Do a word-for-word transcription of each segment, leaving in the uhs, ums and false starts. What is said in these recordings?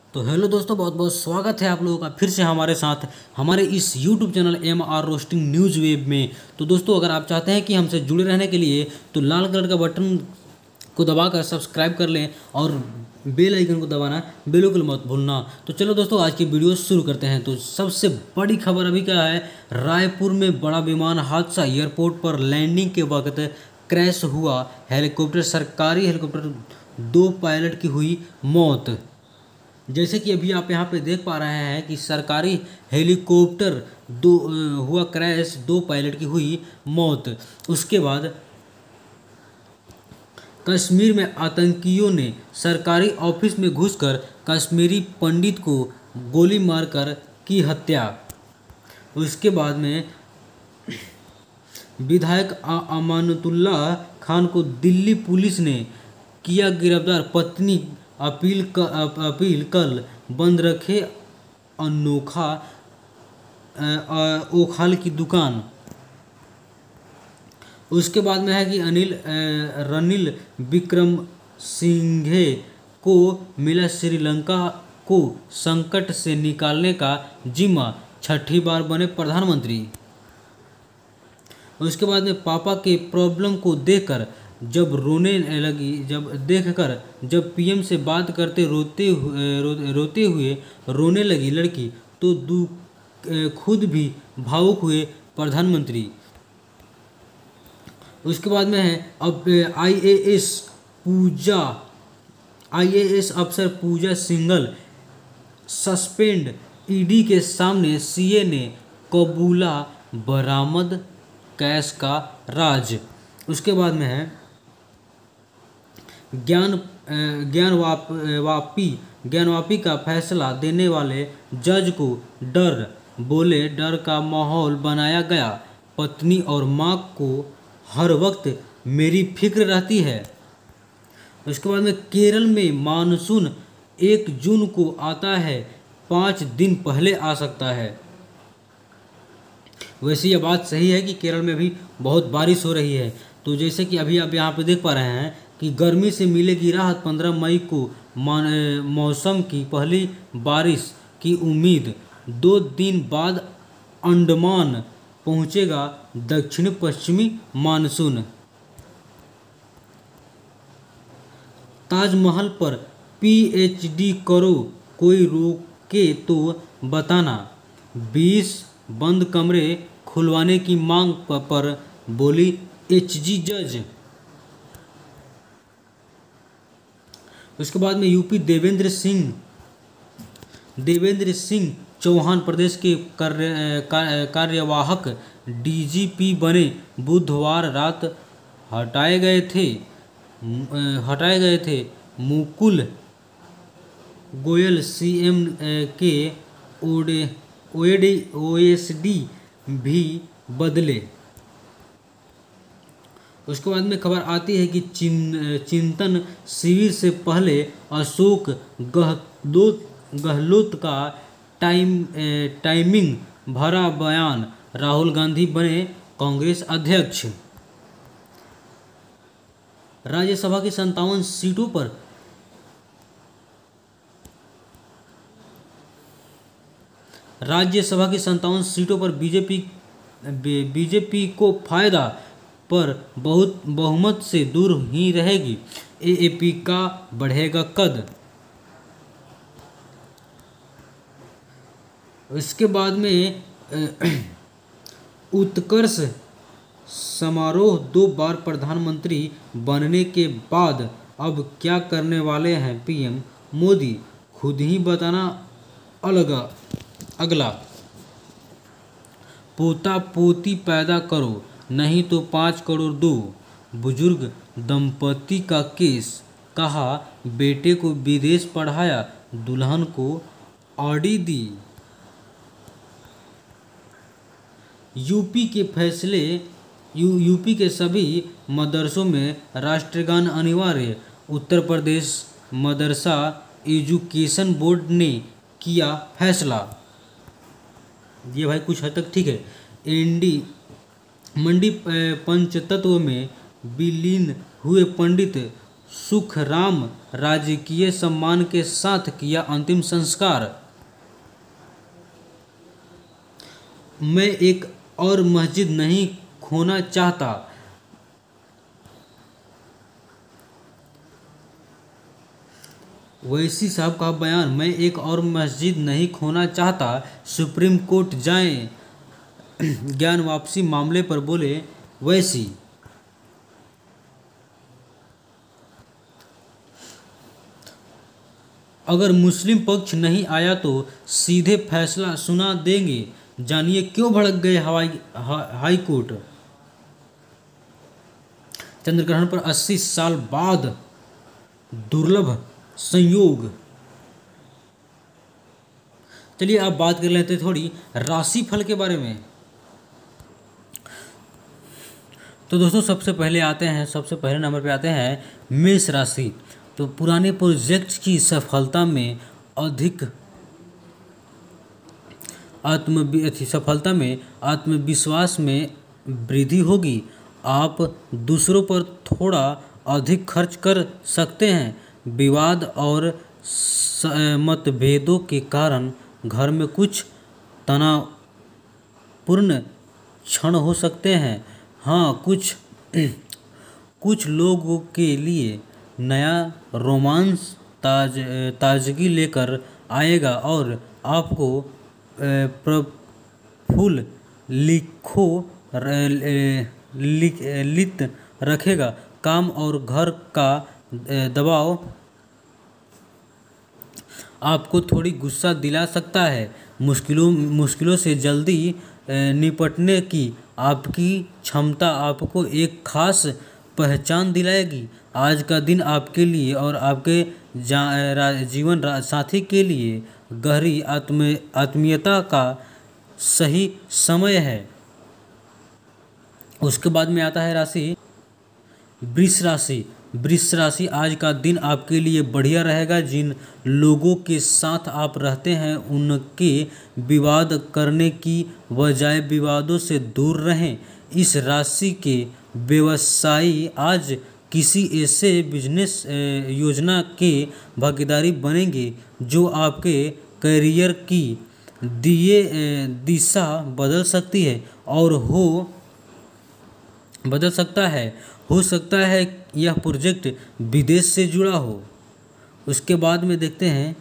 तो हेलो दोस्तों, बहुत बहुत स्वागत है आप लोगों का फिर से हमारे साथ हमारे इस YouTube channel M R roasting news web में। तो दोस्तों, अगर आप चाहते हैं कि हमसे जुड़े रहने के लिए तो लाल कलर का बटन को दबाकर सब्सक्राइब कर लें और बेल आइकन को दबाना बिल्कुल मत भूलना। तो चलो दोस्तों, आज की वीडियो शुरू करते हैं। तो सबसे बड़ी खबर अभी क्या है, रायपुर में बड़ा विमान हादसा, एयरपोर्ट पर लैंडिंग के वक्त क्रैश हुआ हेलीकॉप्टर, सरकारी हेलीकॉप्टर, दो पायलट की हुई मौत। जैसे कि अभी आप यहाँ पे देख पा रहे हैं कि सरकारी हेलीकॉप्टर दो हुआ क्रैश, दो पायलट की हुई मौत। उसके बाद कश्मीर में आतंकियों ने सरकारी ऑफिस में घुसकर कश्मीरी पंडित को गोली मारकर की हत्या। उसके बाद में विधायक अमानतुल्ला खान को दिल्ली पुलिस ने किया गिरफ्तार, पत्नी अपील क, अपील कल बंद रखे अनोखा ओखाल की दुकान। उसके बाद में है कि अनिल रनिल विक्रमसिंघे को मिला श्रीलंका को संकट से निकालने का जिम्मा, छठी बार बने प्रधानमंत्री। उसके बाद में पापा के प्रॉब्लम को देखकर जब रोने लगी जब देखकर जब पीएम से बात करते रोते रो, रोते हुए रोने लगी लड़की तो दू खुद भी भावुक हुए प्रधानमंत्री। उसके बाद में है अब आईएएस पूजा आईएएस अफसर पूजा सिंघल सस्पेंड, ईडी के सामने सीए ने कबूला बरामद कैश का राज। उसके बाद में है ज्ञान ज्ञान वाप, वापी ज्ञानवापी का फैसला देने वाले जज को डर, बोले डर का माहौल बनाया गया, पत्नी और माँ को हर वक्त मेरी फिक्र रहती है। उसके बाद में केरल में मानसून एक जून को आता है, पाँच दिन पहले आ सकता है। वैसे ये बात सही है कि केरल में भी बहुत बारिश हो रही है। तो जैसे कि अभी आप यहाँ पे देख पा रहे हैं कि गर्मी से मिलेगी राहत, पंद्रह मई को मौसम की पहली बारिश की उम्मीद, दो दिन बाद अंडमान पहुँचेगा दक्षिण पश्चिमी मानसून। ताजमहल पर पीएचडी करो, कोई रोके तो बताना, बीस बंद कमरे खुलवाने की मांग पर बोली एचजी जज। उसके बाद में यूपी देवेंद्र सिंह देवेंद्र सिंह चौहान प्रदेश के कार्य कार्यवाहक डीजीपी बने, बुधवार रात हटाए गए थे हटाए गए थे मुकुल गोयल सीएम के ओडे ओएडी ओएसडी भी बदले। उसके बाद में खबर आती है कि चिं, चिंतन शिविर से पहले अशोक गहलोत गहलोत का टाइम टाइमिंग भरा बयान, राहुल गांधी बने कांग्रेस अध्यक्ष। राज्यसभा की संतावन सीटों पर राज्यसभा की संतावन सीटों पर बीजेपी बीजेपी को फायदा, पर बहुत बहुमत से दूर ही रहेगी, एएपी का बढ़ेगा कद। इसके बाद में उत्कर्ष समारोह, दो बार प्रधानमंत्री बनने के बाद अब क्या करने वाले हैं पीएम मोदी, खुद ही बताना अलग अगला। पोता पोती पैदा करो नहीं तो पाँच करोड़ दो, बुजुर्ग दंपति का केस, कहा बेटे को विदेश पढ़ाया, दुल्हन को ऑडी दी। यूपी के फैसले यू यूपी के सभी मदरसों में राष्ट्रगान अनिवार्य, उत्तर प्रदेश मदरसा एजुकेशन बोर्ड ने किया फैसला। ये भाई कुछ हद तक ठीक है। एनडी मंडी पंचतत्व में विलीन हुए पंडित सुखराम राजकीय सम्मान के साथ किया अंतिम संस्कार। मैं एक और मस्जिद नहीं खोना चाहता। वैसी साहब का बयान, मैं एक और मस्जिद नहीं खोना चाहता, सुप्रीम कोर्ट जाएं। ज्ञान वापसी मामले पर बोले वैसी। अगर मुस्लिम पक्ष नहीं आया तो सीधे फैसला सुना देंगे, जानिए क्यों भड़क गए हवाई हा, हाई कोर्ट। चंद्रग्रहण पर अस्सी साल बाद दुर्लभ संयोग। चलिए अब बात कर लेते हैं थोड़ी राशि फल के बारे में। तो दोस्तों सबसे पहले आते हैं सबसे पहले नंबर पे आते हैं मेष राशि। तो पुराने प्रोजेक्ट की सफलता में अधिक आत्म सफलता में आत्मविश्वास में वृद्धि होगी। आप दूसरों पर थोड़ा अधिक खर्च कर सकते हैं। विवाद और मतभेदों के कारण घर में कुछ तनावपूर्ण क्षण हो सकते हैं। हाँ, कुछ कुछ लोगों के लिए नया रोमांस ताज ताजगी लेकर आएगा और आपको प्रफुल्ल लिखो लित रखेगा। काम और घर का दबाव आपको थोड़ी गुस्सा दिला सकता है। मुश्किलों मुश्किलों से जल्दी निपटने की आपकी क्षमता आपको एक खास पहचान दिलाएगी। आज का दिन आपके लिए और आपके जीवन साथी के लिए गहरी आत्म आत्मीयता का सही समय है। उसके बाद में आता है राशि वृष राशि। वृष राशि, आज का दिन आपके लिए बढ़िया रहेगा। जिन लोगों के साथ आप रहते हैं उनके विवाद करने की बजाय विवादों से दूर रहें। इस राशि के व्यवसायी आज किसी ऐसे बिजनेस योजना के भागीदारी बनेंगे जो आपके करियर की दिए दिशा बदल सकती है और हो बदल सकता है हो सकता है यह प्रोजेक्ट विदेश से जुड़ा हो। उसके बाद में देखते हैं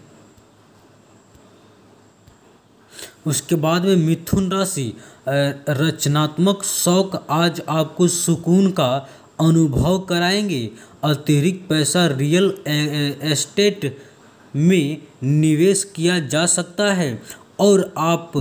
उसके बाद में मिथुन राशि। रचनात्मक शौक आज आपको सुकून का अनुभव कराएंगे। अतिरिक्त पैसा रियल एस्टेट में निवेश किया जा सकता है और आप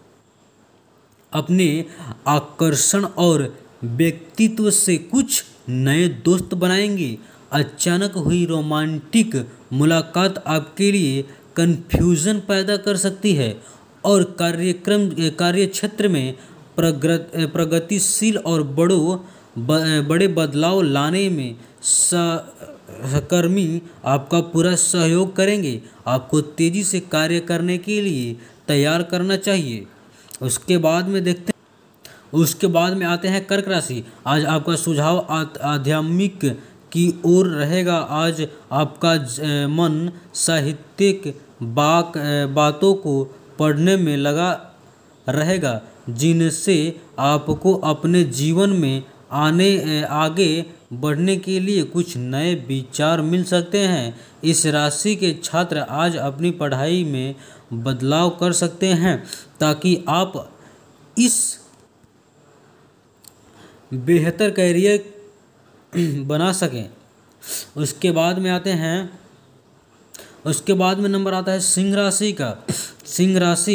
अपने आकर्षण और व्यक्तित्व से कुछ नए दोस्त बनाएंगे। अचानक हुई रोमांटिक मुलाकात आपके लिए कन्फ्यूजन पैदा कर सकती है और कार्यक्रम कार्य क्षेत्र में प्रगतिशील और बड़ों बड़े बदलाव लाने में सहकर्मी आपका पूरा सहयोग करेंगे। आपको तेजी से कार्य करने के लिए तैयार करना चाहिए। उसके बाद में देखते हैं उसके बाद में आते हैं कर्क राशि। आज आपका सुझाव आध्यात्मिक की ओर रहेगा। आज आपका मन साहित्यिक बाक बातों को पढ़ने में लगा रहेगा जिनसे आपको अपने जीवन में आने आगे बढ़ने के लिए कुछ नए विचार मिल सकते हैं। इस राशि के छात्र आज अपनी पढ़ाई में बदलाव कर सकते हैं ताकि आप इस बेहतर कैरियर बना सकें। उसके बाद में आते हैं उसके बाद में नंबर आता है सिंह राशि का। सिंह राशि,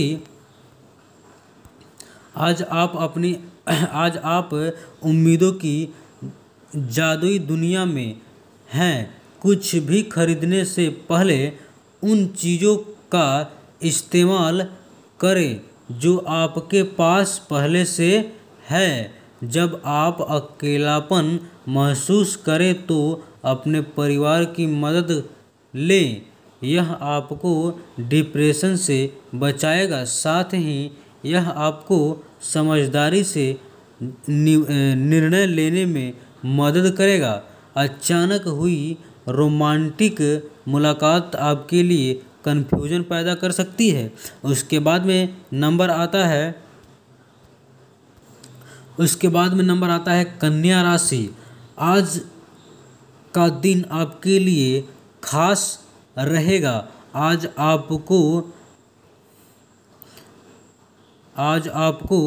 आज आप अपनी आज आप उम्मीदों की जादुई दुनिया में हैं। कुछ भी खरीदने से पहले उन चीज़ों का इस्तेमाल करें जो आपके पास पहले से है। जब आप अकेलापन महसूस करें तो अपने परिवार की मदद लें। यह आपको डिप्रेशन से बचाएगा। साथ ही यह आपको समझदारी से निर्णय लेने में मदद करेगा। अचानक हुई रोमांटिक मुलाकात आपके लिए कन्फ्यूजन पैदा कर सकती है। उसके बाद में नंबर आता है उसके बाद में नंबर आता है कन्या राशि। आज का दिन आपके लिए खास रहेगा। आज आपको आज आपको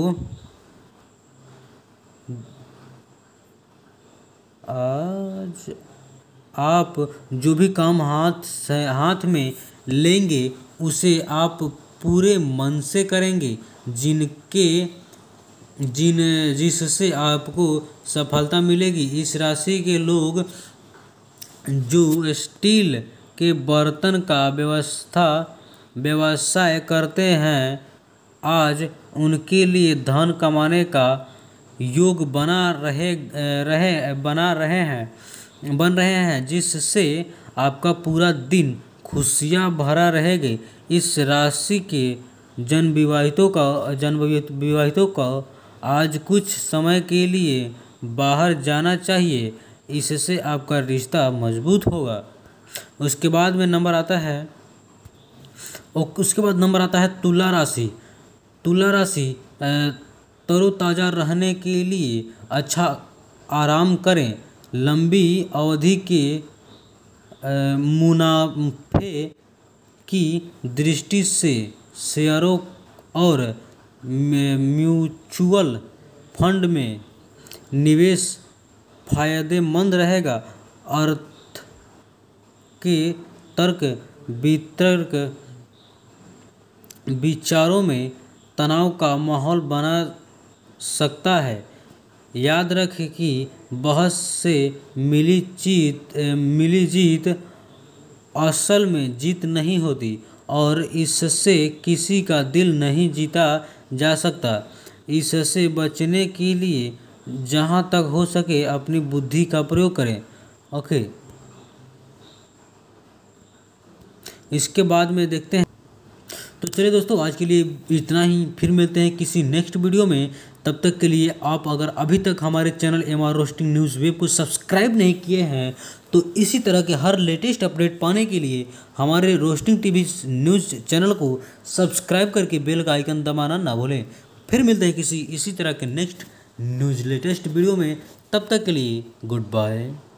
आज आप जो भी काम हाथ से हाथ में लेंगे उसे आप पूरे मन से करेंगे, जिनके जिन जिससे आपको सफलता मिलेगी। इस राशि के लोग जो स्टील के बर्तन का व्यवस्था व्यवसाय करते हैं, आज उनके लिए धन कमाने का योग बना रहे रहे बना रहे हैं बन रहे हैं जिससे आपका पूरा दिन खुशियाँ भरा रहेगा। इस राशि के जन विवाहितों का जन विवाहितों का आज कुछ समय के लिए बाहर जाना चाहिए, इससे आपका रिश्ता मजबूत होगा। उसके बाद में नंबर आता है और उसके बाद नंबर आता है तुला राशि। तुला राशि तरोताज़ा रहने के लिए अच्छा आराम करें। लंबी अवधि के मुनाफे की दृष्टि से शेयरों और म्यूचुअल फंड में निवेश फायदेमंद रहेगा। अर्थ के तर्क वितर्क विचारों में तनाव का माहौल बना सकता है। याद रखें कि बहस से मिली जीत मिली जीत असल में जीत नहीं होती और इससे किसी का दिल नहीं जीता जा सकता। इससे बचने के लिए जहाँ तक हो सके अपनी बुद्धि का प्रयोग करें। ओके, इसके बाद में देखते हैं। तो चलिए दोस्तों, आज के लिए इतना ही। फिर मिलते हैं किसी नेक्स्ट वीडियो में। तब तक के लिए आप अगर अभी तक हमारे channel M R roasting news web को सब्सक्राइब नहीं किए हैं तो इसी तरह के हर लेटेस्ट अपडेट पाने के लिए हमारे रोस्टिंग टीवी न्यूज़ चैनल को सब्सक्राइब करके बेल का आइकन दबाना ना भूलें। फिर मिलते हैं किसी इसी तरह के नेक्स्ट न्यूज़ लेटेस्ट वीडियो में। तब तक के लिए गुड बाय।